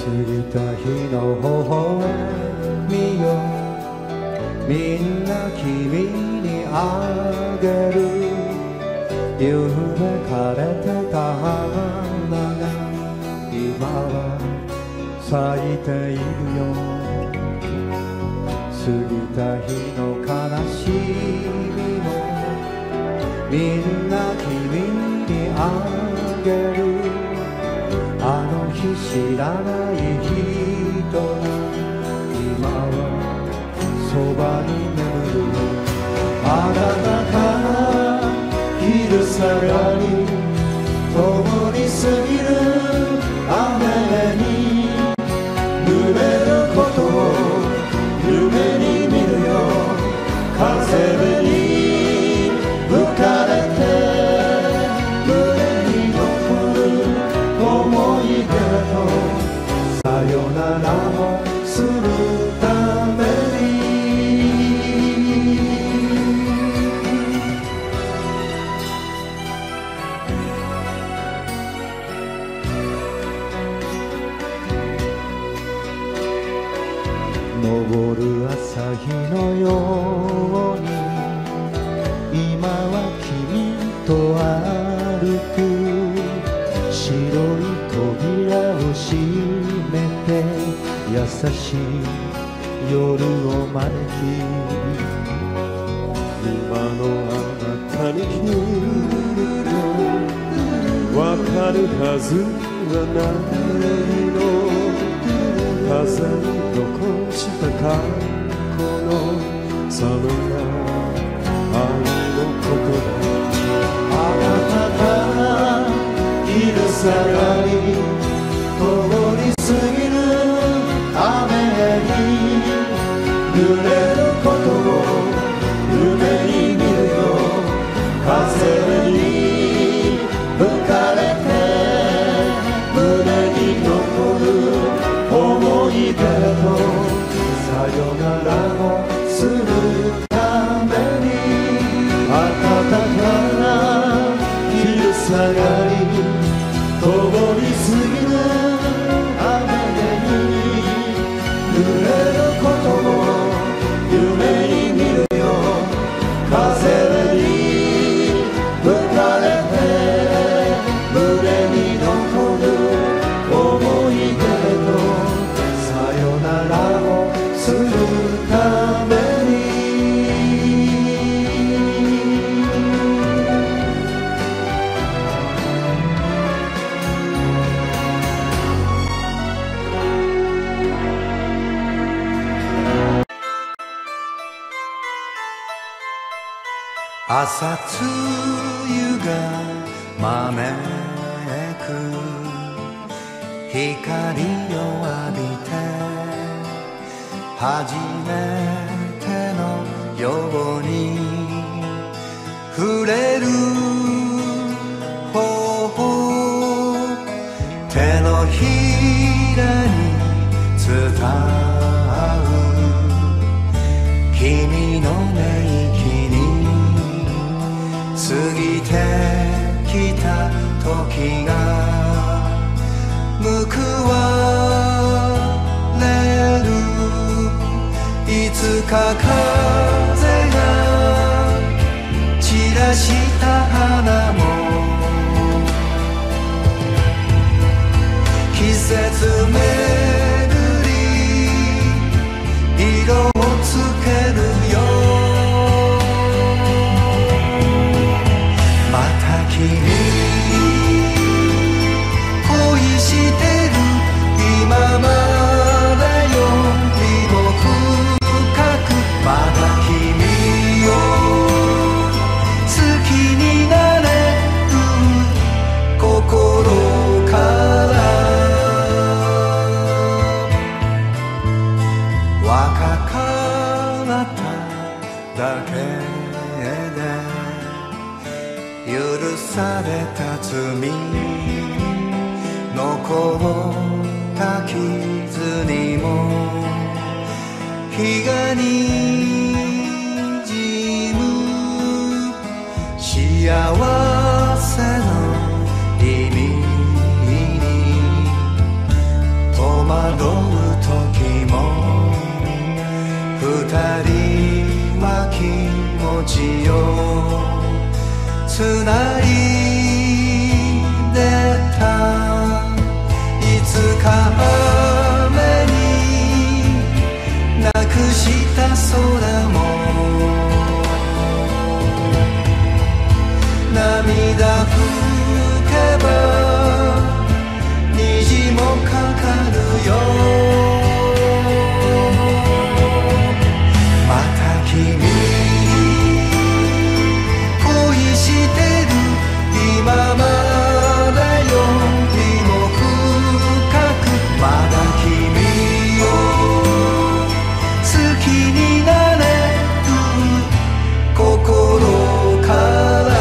ぎた日の微笑みよ、みんな君にあげる。夢枯れてた花が今は咲いているよ。過ぎた日の悲しみもみんな君にあげる。あの日知らない人が今はそばに眠る。暖かな昼下がり、共に過ぎる雨に濡れることを夢に見るよ。風に吹かれて胸に残る思い出とさよならをするために。昇る朝日のように今は君と歩く。白い扉を閉めて優しい夜を招き、今のあなたに聞くとわかるはずはないの。風に残した過去のその愛のことだ。暖かな昼下がり、共に過ぎる雨に濡れることを夢に見るよ。風に吹かれて胸に残る思い出とさよならをするために。暖かな昼下がり、共に過ぎる雨に濡れることを夢に見るよ。風に吹かれて胸に残る思い出とさよならをするために。朝露が招く光を浴びて初めてのように触れる頬、手のひらに伝う君の寝息に過ぎてきた時が報われる。いつか風が散らした花も季節めぐり色をつけるよ。また君恋してる今までよりも深く、まだ君を好きになれる心から若かっただけで許された罪残った傷にも日がにじむ幸せの意味に止ま惑う時も二人は気持ちをつないでた。いつか雨になくした空も涙吹けば虹もかかるよ。また君恋してる今までよりも深くまだ君を好きになれる心から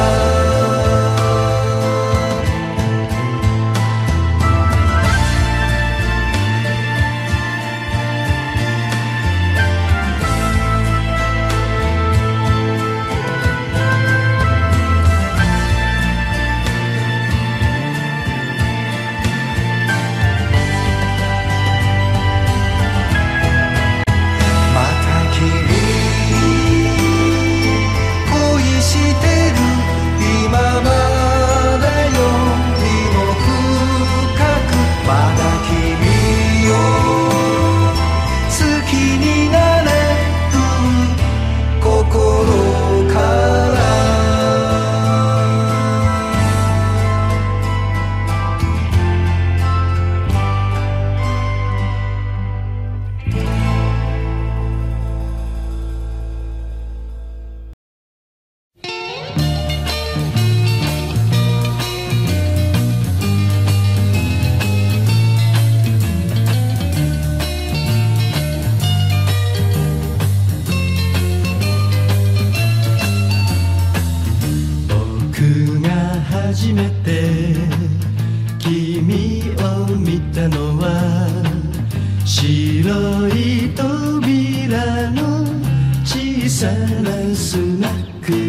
初めて君を見たのは白い扉の小さなスナック。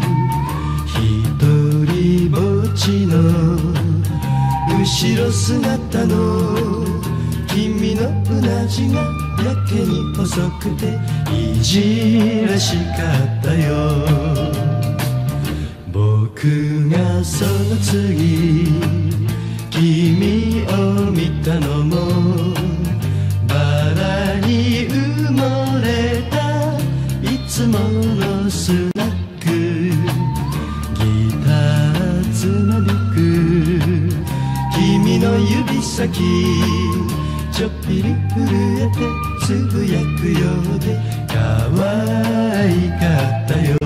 一人ぼっちの後ろ姿の君のうなじがやけに細くていじらしかったよ。僕がその次君を見たのもバラに埋もれたいつものスナック。ギターつまびく君の指先ちょっぴり震えてつぶやくようで可愛かったよ。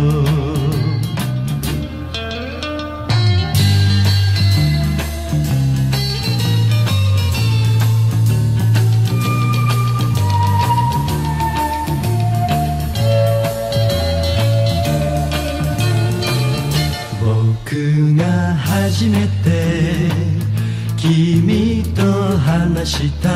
僕が初めて君と話した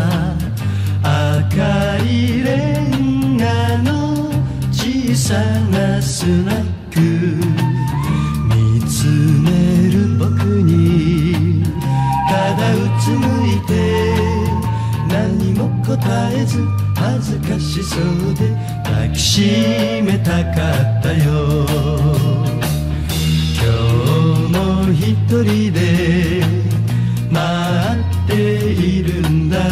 赤いレンガの小さなスナック。見つめる僕にただうつむいて何も答えず恥ずかしそうで抱きしめたかったよ。今日も一人で待っているんだ。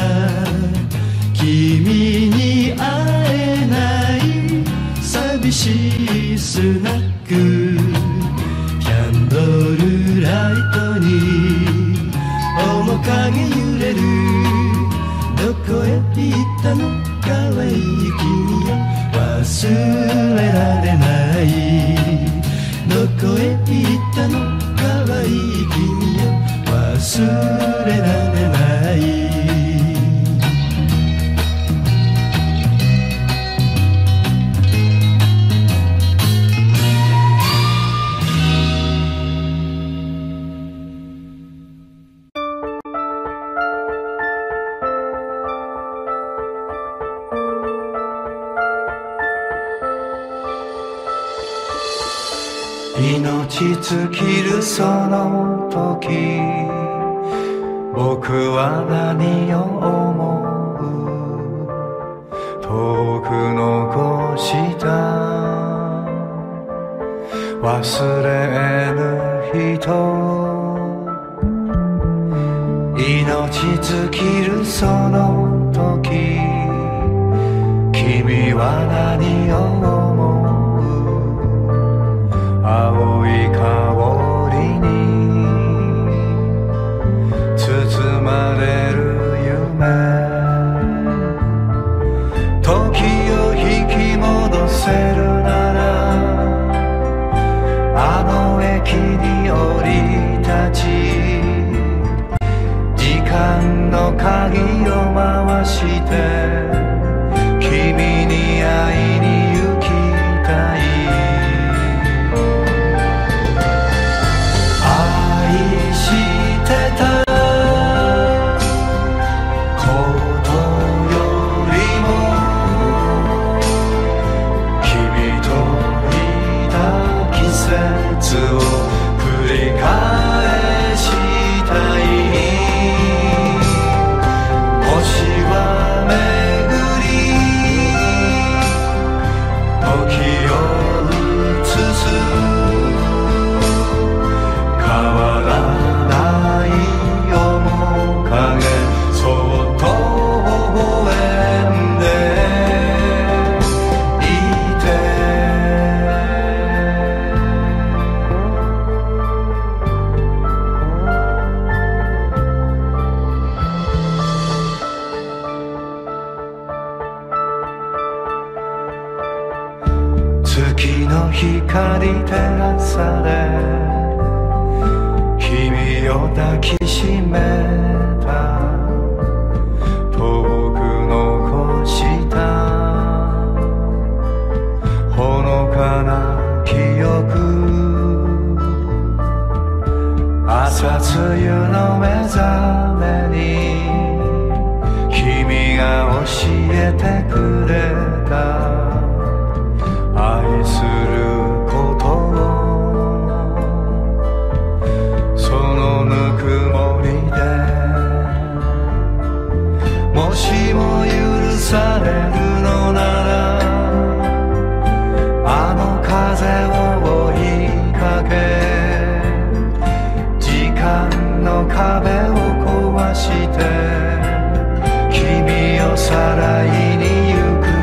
君に会えない寂しいスナック。キャンドルライトに面影揺れる。どこへ行ったの可愛い君よ忘れられない。どこへ行ったの可愛い君よ忘れられない。 命尽きるその時僕は何を思忘れぬ人、命尽きるその時、君は何を思う？青い香りに包まれる夢、時を引き戻せるなら、あの駅に降り立ち、時間の鍵を回して君に会いに行きたい。愛してたことよりも、君といた季節を繰り返したい。星は巡り時を移す、変わらない面影、そっと微笑んでいて。月の光照らされ、君を抱きしめた、遠く残したほのかな記憶、朝露の目覚めに君が教えてくれた、愛することをそのぬくもりで、もしも許されるのなら、あの風を追いかけ、時間の壁を壊して君をさらいに行く。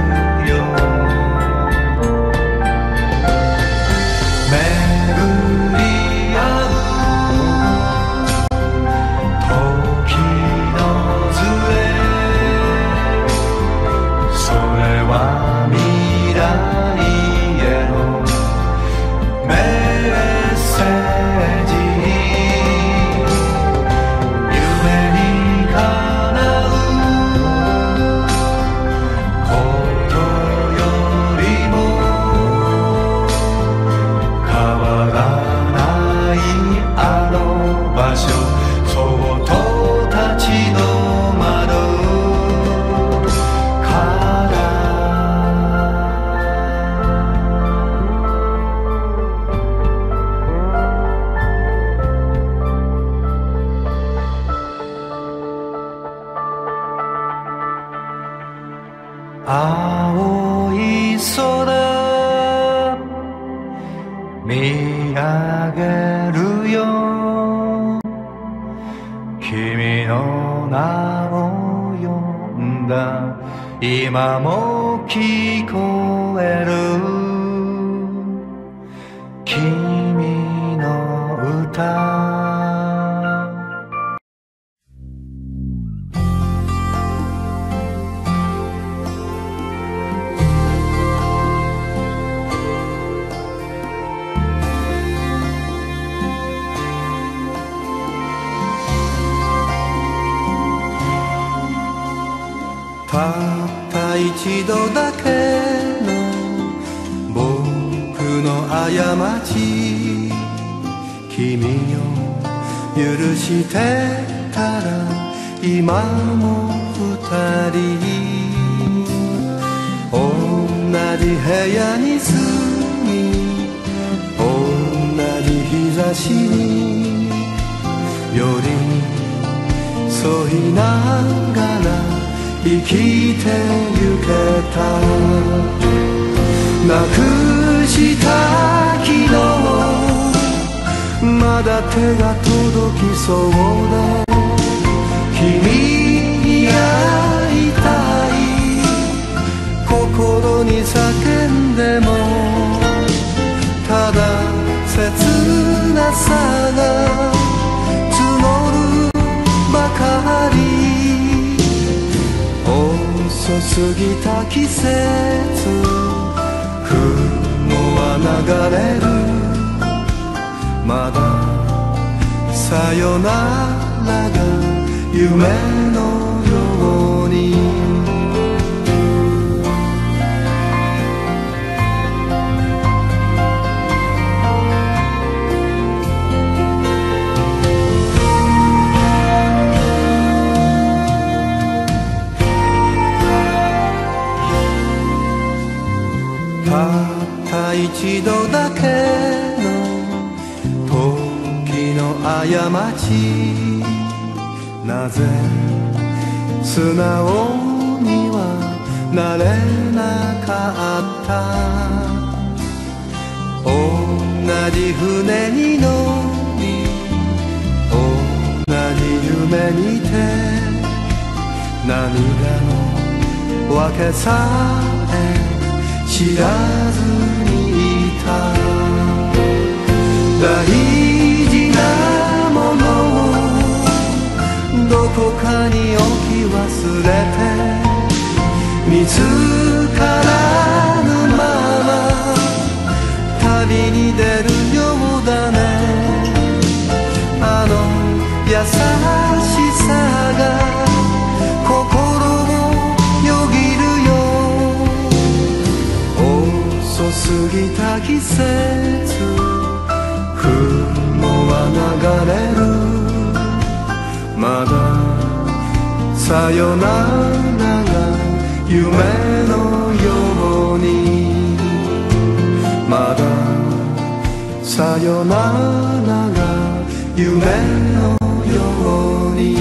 青い空見上げるよ、君の名を呼んだ、今も聞こえる君の歌。たった一度だけの僕の過ち、君を許してたら今も二人同じ部屋に住み、同じ日差しに寄り添いながら生きてゆけた。なくした昨日まだ手が届きそうだ。君に会いたい。心に叫んでもただ切なさが募るばかり。遅すぎた季節、雲は流れる。まださよならが夢のように。たった一度だけ時の過ち。なぜ素直にはなれなかった。同じ船に乗り同じ夢見て、涙のわけさえ知らずにいた。大事なものをどこかに置き忘れて、見つからぬまま旅に出るようだね。あの優しさが心をよぎるよ。遅すぎた季節、雲は流れる。まださよならが夢のように。まださよならが夢のように。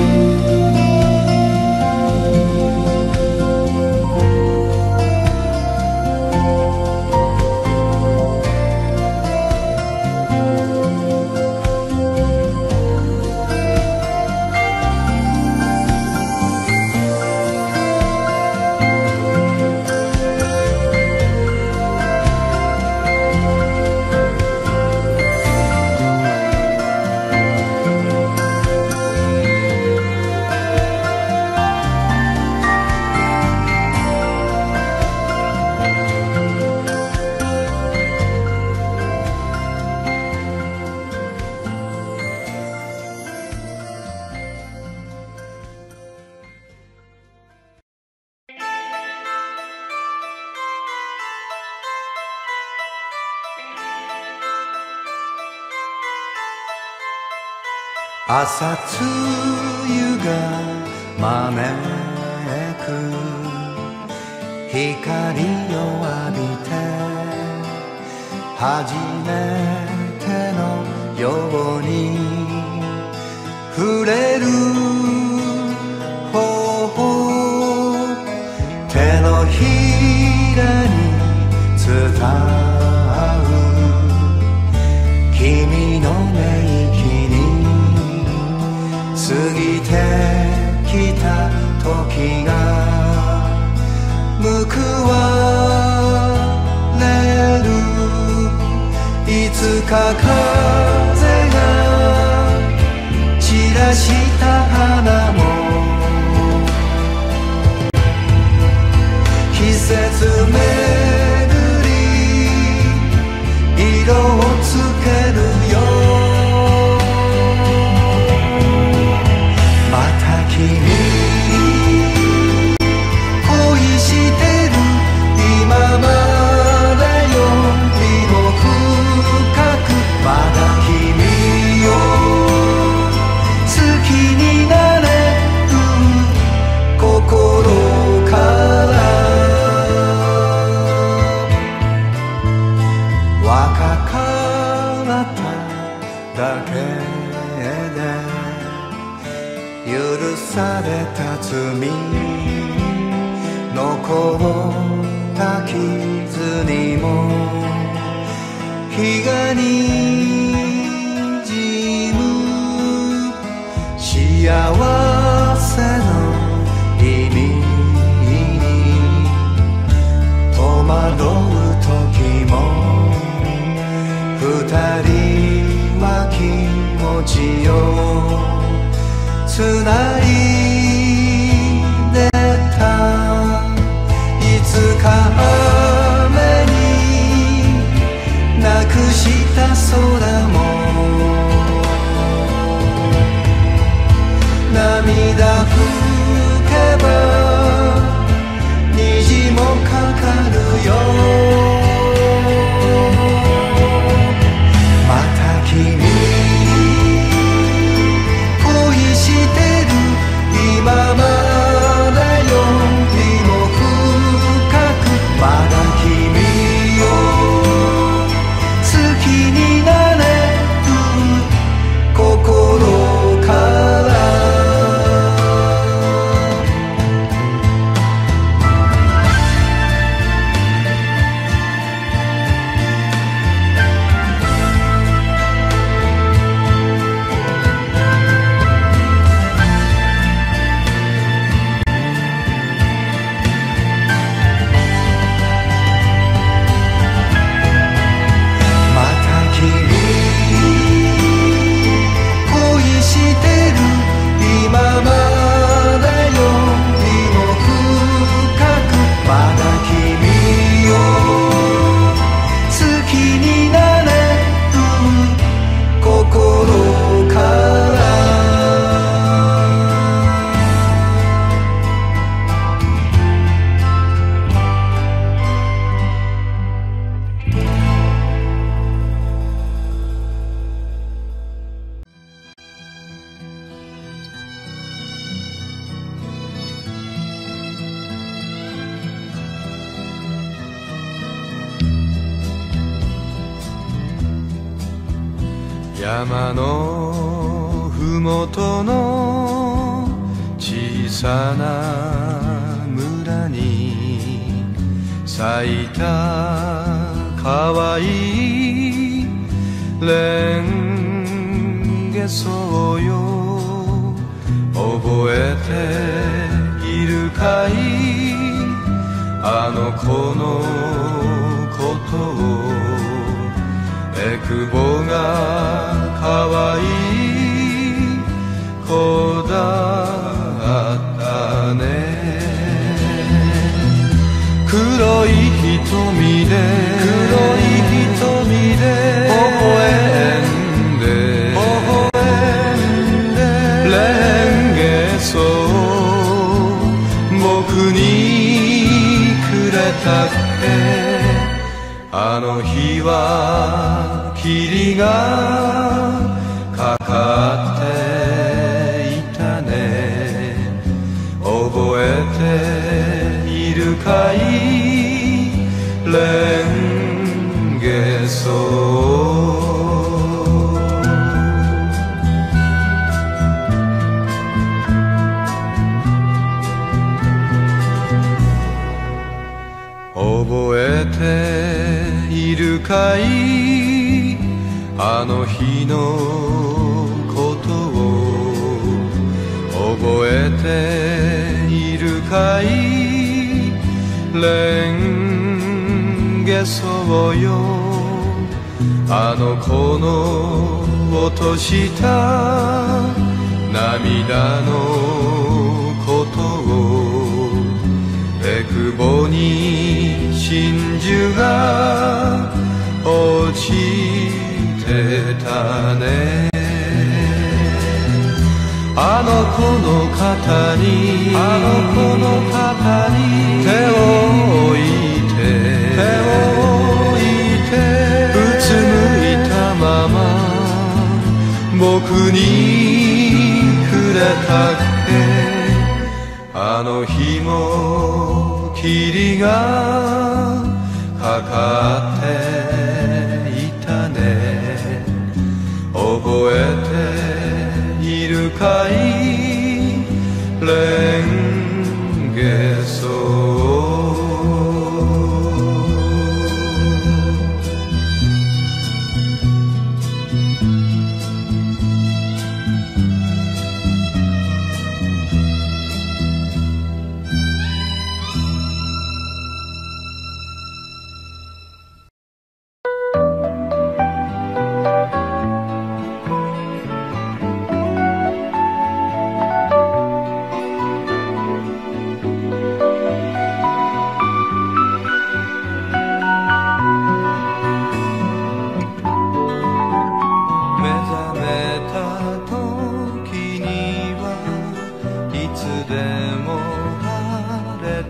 朝露が招く光を浴びて、初めてのように触れる頬、手のひらに伝う君の寝息に過ぎてきた時が報われる。いつか風が散らした花も季節巡り色をつけるよ。君恋してる今までよりも深く、まだ君を好きになれる心から若かっただけで許された罪、残った傷にも日がにじせの意味に戸惑う時も二人は気持ちをつないでたいつか雨になくした空も涙吹けば虹もかかるよまた君恋してる今までよりも深くまだ君を好きになれる心から山のふもとの小さな村に咲いたかわいいレンゲソウよ覚えているかいあの子のことをえくぼがかわいい子だったね黒い瞳で微笑んでレンゲソ僕にくれたっけあの日は霧がかかっていたね覚えているかいレンゲソ覚えているかいあの日のことを覚えているかいレンゲソウよあの子の落とした涙のことをえくぼに真珠が落ちてたねあの子の肩に手を置いてうつむいたまま僕にくれたっけあの日も霧がかかっていたね覚えているかいレンゲソ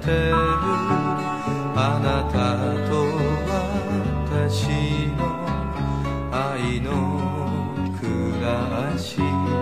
てるあなたと私の愛の暮らし、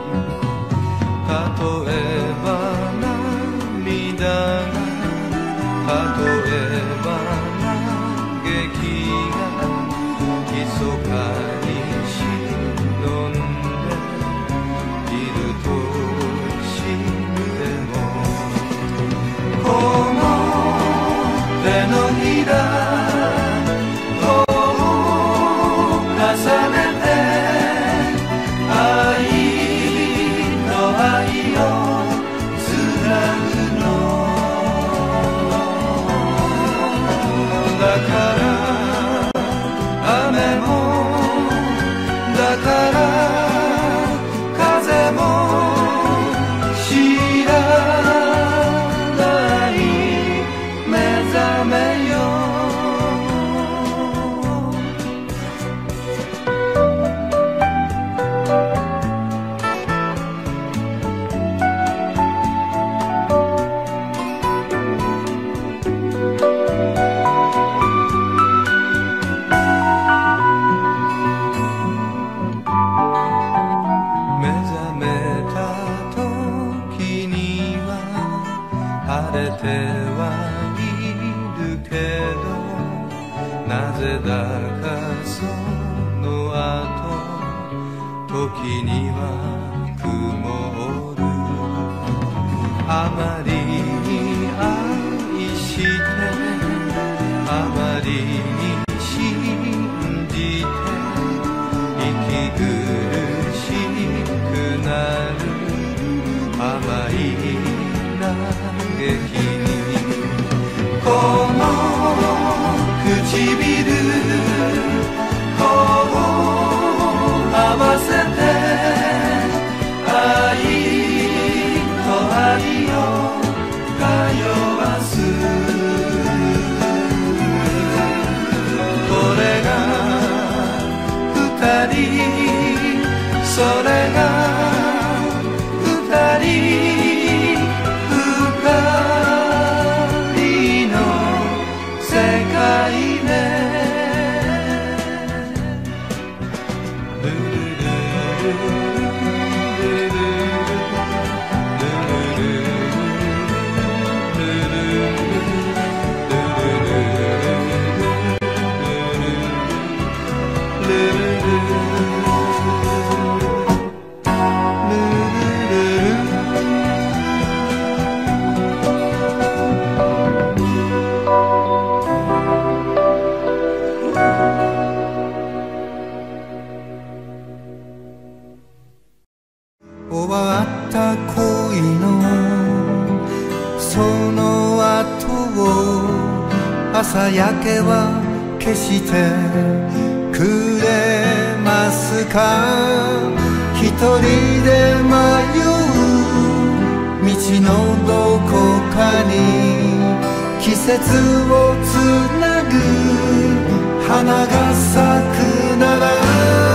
例えば涙が、例えば嘆きが密かに忍んでいるとしても、この手のひらを重ねて愛の愛をつなぐのだから、雨もだから風も知らない目覚めよ。目覚めた時には晴れてはいるけど、なぜだかその後時には曇る。あまりに愛してあまりに信じて息苦しくなる甘い嘆きに、この唇を合わせて愛と愛を通わす。これが二人、それが二人、二人の世界ね。終わった恋のその後を朝焼けは消してくれますか。一人で迷う道のどこかに季節をつなぐ花が咲くなら